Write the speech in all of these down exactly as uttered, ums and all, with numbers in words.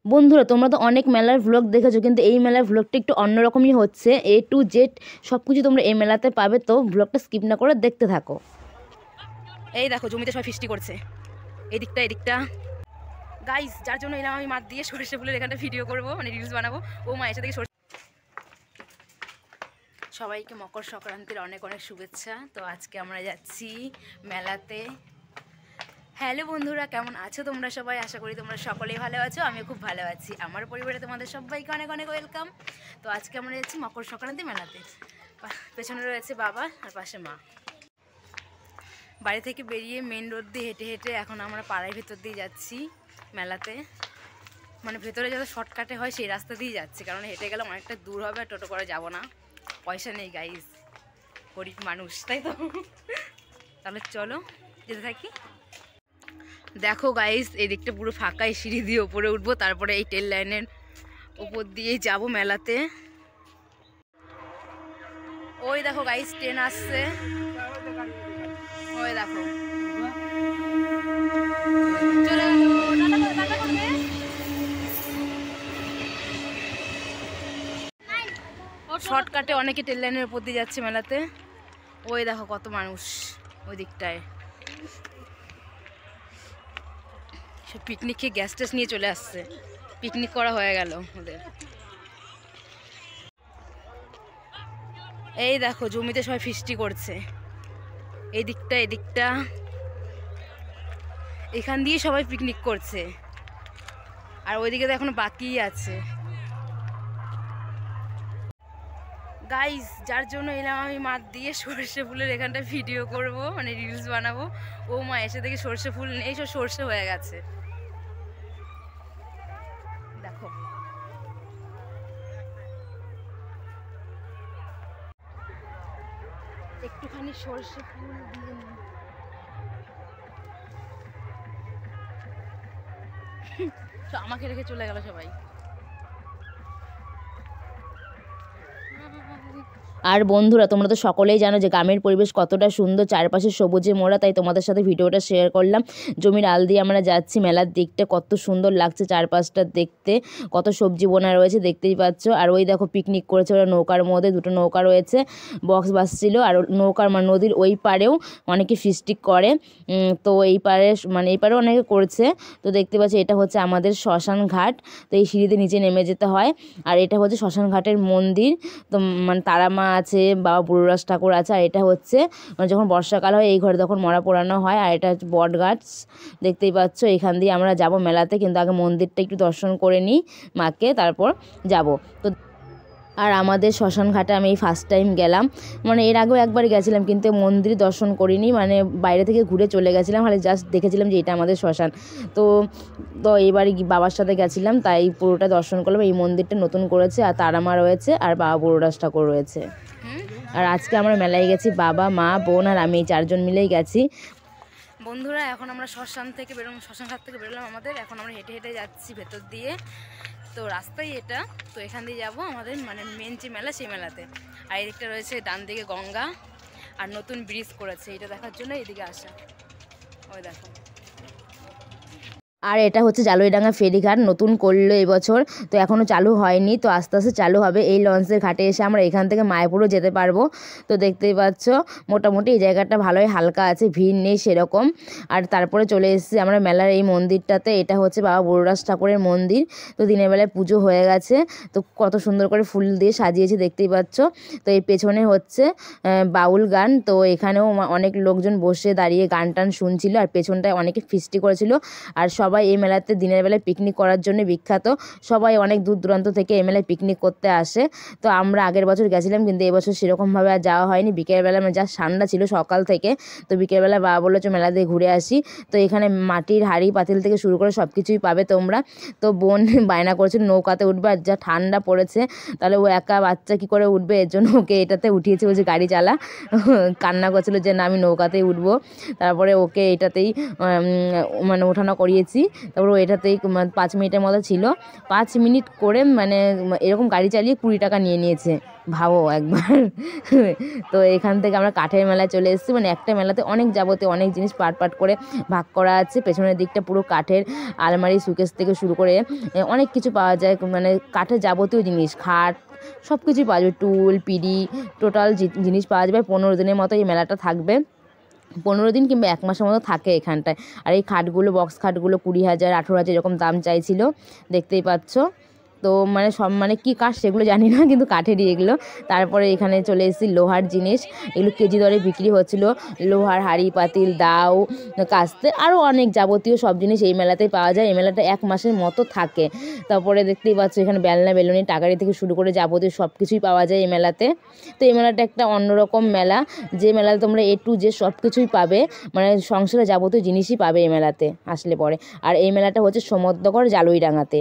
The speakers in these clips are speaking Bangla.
বন্ধুরা তোমরা তো অনেক মেলার ভ্লগ দেখেছো, কিন্তু এই মেলার ভ্লগটা একটু অন্যরকমই হচ্ছে। এ টু জেড সব কিছু তোমরা এই মেলাতে পাবে, তো ভ্লগটা স্কিপ না করে দেখতে থাকো। এই দেখো জমিতে সবাই ফিস্টি করছে, এদিকটা এদিকটা গাইস, যার জন্য এলাম আমি মাঠ দিয়ে সরষে ফুলের এখানটা ভিডিও করবো, মানে রিলস বানাবো। ও মা এসে থেকে সবাইকে মকর সংক্রান্তির অনেক অনেক শুভেচ্ছা। তো আজকে আমরা যাচ্ছি মেলাতে। হ্যালো বন্ধুরা, কেমন আছো তোমরা সবাই? আশা করি তোমরা সকলেই ভালো আছো, আমিও খুব ভালো আছি। আমার পরিবারে তোমাদের সবাইকে অনেক অনেক ওয়েলকাম। তো আজকে আমরা যাচ্ছি মকর সংক্রান্তি মেলাতে। পেছনে রয়েছে বাবা আর পাশে মা। বাড়ি থেকে বেরিয়ে মেন রোড দিয়ে হেঁটে হেঁটে এখন আমরা পাড়ার ভেতর দিয়ে যাচ্ছি মেলাতে। মানে ভেতরে যত শর্টকাটে হয় সেই রাস্তা দিয়ে যাচ্ছি, কারণ হেঁটে গেলে অনেকটা দূর হবে, আর টোটো করে যাবো না, পয়সা নেই গাইজ, গরিব মানুষ, তাই তো। তাহলে চলো যেতে থাকি। দেখো গাইস, এই দিকটা পুরো ফাঁকা, এই সিঁড়ি দিয়ে ওপরে উঠবো, তারপরে এই ট্রেন লাইনের ওপর দিয়ে যাব মেলাতে। ওই দেখো গাইস, ট্রেন আসছে, ওই দেখো শর্টকাটে অনেকে ট্রেন লাইনের উপর দিয়ে যাচ্ছে মেলাতে। ওই দেখো কত মানুষ ওই দিকটায়, সে পিকনিক খেয়ে গ্যাস ট্যাস নিয়ে চলে আসছে, পিকনিক করা হয়ে গেল ওদের। এই দেখো জমিতে সবাই ফিস্টি করছে, এই দিকটা এদিকটা, এখান দিয়ে সবাই পিকনিক করছে, আর ওইদিকে তো এখনো বাকি আছে গাইস, যার জন্য এলাম আমি মাঠ দিয়ে সর্ষে ফুলের এখানটা ভিডিও করব, মানে রিলস বানাবো। ও মা এসে দেখি সর্ষে ফুল নেই, সব সর্ষে হয়ে গেছে। দেখো একটুখানি সর্ষে ফুল দিয়ে আমাকে রেখে চলে গেল সবাই। আর বন্ধুরা তোমরা তো সকলেই জানো যে গ্রামের পরিবেশ কতটা সুন্দর, চারপাশে সবুজে মোড়া, তাই তোমাদের সাথে ভিডিওটা শেয়ার করলাম। জমির আল দিয়ে আমরা যাচ্ছি মেলার দিকটা, কত সুন্দর লাগছে চারপাশটা দেখতে, কত সবজি বোনা রয়েছে দেখতেই পাচ্ছ। আর ওই দেখো পিকনিক করেছে ওরা নৌকার মধ্যে, দুটো নৌকা রয়েছে, বক্স বাজছিল। আর নৌকার মানে নদীর ওই পাড়েও অনেকে ফিস্টিক করে, তো এই পাড়ে মানে এই পাড়েও অনেকে করছে। তো দেখতে পাচ্ছি এটা হচ্ছে আমাদের শ্মশান ঘাট, তো এই সিঁড়িতে নিচে নেমে যেতে হয়। আর এটা হচ্ছে শ্মশান ঘাটের মন্দির, তো মানে তারা মা আছে, বাবা বুড়োরাজ ঠাকুর আছে। আর এটা হচ্ছে মানে যখন বর্ষাকাল হয় এই ঘরে তখন মরা পোড়ানো হয়। আর এটা হচ্ছে বট গাছ, দেখতেই পাচ্ছ। এখান দিয়ে আমরা যাব মেলাতে, কিন্তু আগে মন্দিরটা একটু দর্শন করে নিই মাকে, তারপর যাব। তো আর আমাদের শ্মশান ঘাটে আমি এই ফার্স্ট টাইম গেলাম, মানে এর আগেও একবার গেছিলাম, কিন্তু মন্দির দর্শন করিনি, মানে বাইরে থেকে ঘুরে চলে গেছিলাম, মানে জাস্ট দেখেছিলাম যে এটা আমাদের শ্মশান। তো তো এইবারই বাবার সাথে গেছিলাম, তাই পুরোটা দর্শন করলাম। এই মন্দিরটা নতুন করেছে, আর তারা মা রয়েছে, আর বাবা বুড়োরাজ ঠাকুর রয়েছে। আর আজকে আমরা মেলায় গেছি, বাবা মা বোন আর আমি চারজন মিলেই গেছি। বন্ধুরা এখন আমরা শ্মশান থেকে বেরোলাম, শ্মশান ঘাট থেকে বেরোলাম আমাদের, এখন আমরা হেঁটে হেঁটে যাচ্ছি ভেতর দিয়ে। তো রাস্তাই এটা, তো এখান দিয়ে যাবো আমাদের মানে মেন যে মেলা সেই মেলাতে। আর এদিকটা রয়েছে ডান দিকে গঙ্গা, আর নতুন ব্রিজ করেছে, এটা দেখার জন্য এদিকে আসা। ওই দেখো, আর এটা হচ্ছে জালুইডাঙ্গা ফেরিঘাট, নতুন করলো এবছর, তো এখনও চালু হয়নি, তো আস্তে আস্তে চালু হবে। এই লঞ্চের ঘাটে এসে আমরা এখান থেকে মায়াপুরও যেতে পারবো। তো দেখতেই পাচ্ছ মোটামুটি এই জায়গাটা ভালোই হালকা আছে, ভিড় নেই সেরকম। আর তারপরে চলে এসেছি আমরা মেলার এই মন্দিরটাতে, এটা হচ্ছে বাবা বুড়োরাজ ঠাকুরের মন্দির। তো দিনের বেলায় পুজো হয়ে গেছে, তো কত সুন্দর করে ফুল দিয়ে সাজিয়েছে দেখতেই পাচ্ছ। তো এই পেছনে হচ্ছে বাউল গান, তো এখানেও অনেক লোকজন বসে দাঁড়িয়ে গান টান শুনছিল, আর পেছনটায় অনেকে ফিস্টি করেছিল। আর সবাই এই মেলাতে দিনের বেলায় পিকনিক করার জন্য বিখ্যাত, সবাই অনেক দূর দূরান্ত থেকে এই মেলায় পিকনিক করতে আসে। তো আমরা আগের বছর গেছিলাম, কিন্তু এবছর সেরকমভাবে আর যাওয়া হয়নি। বিকেলবেলা মানে যা ঠান্ডা ছিল সকাল থেকে, তো বিকেলবেলা বাবা বললো চো মেলা দিয়ে ঘুরে আসি। তো এখানে মাটির হাঁড়ি পাতিল থেকে শুরু করে সব কিছুই পাবে তোমরা। তো বোন বায়না করেছিল নৌকাতে উঠবে, আর যা ঠান্ডা পড়েছে তাহলে ও একা বাচ্চা কী করে উঠবে, এর জন্য ওকে এটাতে উঠিয়েছে, বলছে গাড়ি চালা। কান্না করছিল যে না আমি নৌকাতেই উঠবো, তারপরে ওকে এটাতেই মানে ওঠানো করিয়েছি। তারপর ওইটাতেই পাঁচ মিনিটের মতো ছিল, পাঁচ মিনিট করে মানে এরকম গাড়ি চালিয়ে কুড়ি টাকা নিয়ে নিয়েছে, ভাবো একবার। তো এখান থেকে আমরা কাঠের মেলায় চলে এসেছি, মানে একটা মেলাতে অনেক যাবতীয় অনেক জিনিস পাট পাট করে ভাগ করা আছে। পেছনের দিকটা পুরো কাঠের আলমারি, সুকেস থেকে শুরু করে অনেক কিছু পাওয়া যায়, মানে কাঠের যাবতীয় জিনিস, খাট সব কিছুই পাওয়া যাবে, টুল পিডি টোটাল জিনিস পাওয়া যাবে। পনেরো দিনের মতো এই মেলাটা থাকবে, পনেরো দিন কিংবা এক মাসের মতো থাকে এখানটায়। আর এই খাটগুলো, বক্স খাটগুলো কুড়ি হাজার আঠেরো হাজার এরকম দাম চাইছিল, দেখতেই পাচ্ছ। তো মানে সব মানে কী কাঠ সেগুলো জানি না, কিন্তু কাঠেরই এগুলো। তারপরে এখানে চলে এসেছি লোহার জিনিস, এগুলো কেজি দরে বিক্রি হচ্ছিলো, লোহার হাঁড়ি পাতিল, দাও, কাস্তে, আরও অনেক যাবতীয় সব জিনিস এই মেলাতেই পাওয়া যায়। এই মেলাটা এক মাসের মতো থাকে। তারপরে দেখতেই পাচ্ছ এখানে বেলনা বেলুনি টাকারি থেকে শুরু করে যাবতীয় সব কিছুই পাওয়া যায় এই মেলাতে। তো এই মেলাটা একটা অন্যরকম মেলা, যে মেলাতে তোমরা এ টু যে সব কিছুই পাবে, মানে সংসারে যাবতীয় জিনিসই পাবে এই মেলাতে আসলে পরে। আর এই মেলাটা হচ্ছে সমুদ্রগড় জালুইডাঙ্গাতে।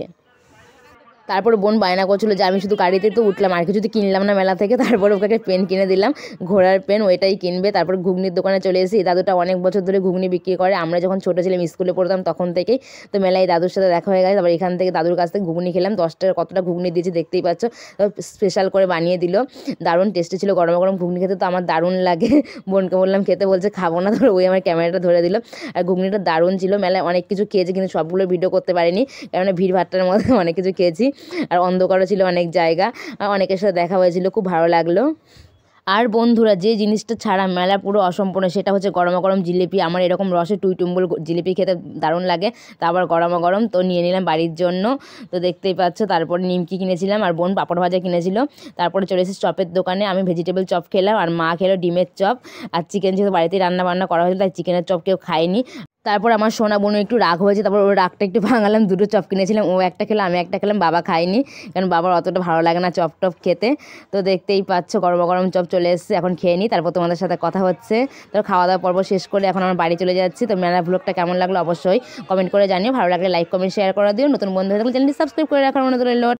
তারপরে বোন বায়না করছিলো যে আমি শুধু গাড়িতে তো উঠলাম, আর কিছু তো কিনলাম না মেলা থেকে। তারপরে ওকে একটা পেন কিনে দিলাম, ঘোড়ার পেন, ওইটাই কিনবে। তারপর ঘুগনির দোকানে চলে এসেছি, দাদুটা অনেক বছর ধরে ঘুগনি বিক্রি করে, আমরা যখন ছোটো ছিলাম স্কুলে পড়তাম তখন থেকেই। তো মেলায় দাদুর সাথে দেখা হয়ে গেছে, তারপর এখান থেকে দাদুর কাছ থেকে ঘুগনি খেলাম, দশ টাকা কতটা ঘুগনি দিয়েছি দেখতেই পাচ্ছ, স্পেশাল করে বানিয়ে দিল, দারুণ টেস্টি ছিল। গরম গরম ঘুগনি খেতে তো আমার দারুণ লাগে, বোনকে বললাম খেতে, বলছে খাবো না, ধরো ওই আমার ক্যামেরাটা ধরে দিল। আর ঘুগনিটা দারুণ ছিল। মেলায় অনেক কিছু খেয়েছি, কিন্তু সবগুলো ভিডিও করতে পারিনি, কারণ ভিড় ভাট্টার মধ্যে অনেক কিছু খেয়েছি, আর অন্ধকারও ছিল অনেক জায়গা, অনেকের সাথে দেখা হয়েছিল, খুব ভালো লাগলো। আর বন্ধুরা, যে জিনিসটা ছাড়া মেলা পুরো অসম্পূর্ণ সেটা হচ্ছে গরমা গরম জিলিপি। আমার এরকম রসে টুইটুম্বুল জিলিপি খেতে দারুণ লাগে, তারপর গরমা গরম তো নিয়ে নিলাম বাড়ির জন্য। তো দেখতেই পাচ্ছ, তারপর নিমকি কিনেছিলাম, আর বোন পাঁপড় ভাজা কিনেছিল। তারপরে চলে এসেছি চপের দোকানে, আমি ভেজিটেবল চপ খেলাম, আর মা খেলো ডিমের চপ। আর চিকেন যেহেতু বাড়িতেই রান্না বান্না করা হয়েছিল, তাই চিকেনের চপ কেউ খায়নি। তারপর আমার সোনা বোন একটু রাগ হয়েছে, তারপর ওর রাগটা একটু ভাঙালাম, দুটো চপ কিনেছিলাম, ও একটা খেলো আমি একটা খেলাম, বাবা খাইনি, কারণ বাবার অতটা ভালো লাগে না চপ টপ খেতে। তো দেখতেই পাচ্ছ গরম গরম চপ চলে এসেছে, এখন খেয়ে নিই, তারপর তোমাদের সাথে কথা হচ্ছে। তো খাওয়া দাওয়া পর্ব শেষ করে এখন আমার বাড়ি চলে যাচ্ছি। তো মেলা ব্লগটা কেমন লাগলো অবশ্যই কমেন্ট করে জানিও, ভালো লাগলে লাইক কমেন্ট শেয়ার করে দিও, নতুন বন্ধু হয়ে থাকলে চ্যানেলটি সাবস্ক্রাইব করে রাখার অনুরোধ রইল।